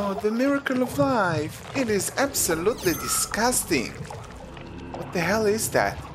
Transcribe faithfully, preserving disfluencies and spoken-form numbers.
Oh, the miracle of life. It is absolutely disgusting. What the hell is that?